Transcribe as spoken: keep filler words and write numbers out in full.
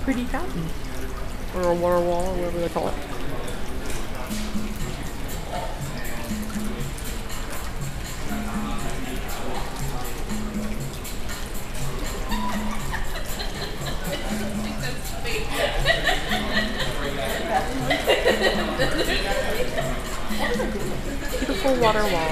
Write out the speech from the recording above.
pretty fountain. Or a water wall, or whatever they call it. Beautiful water wall.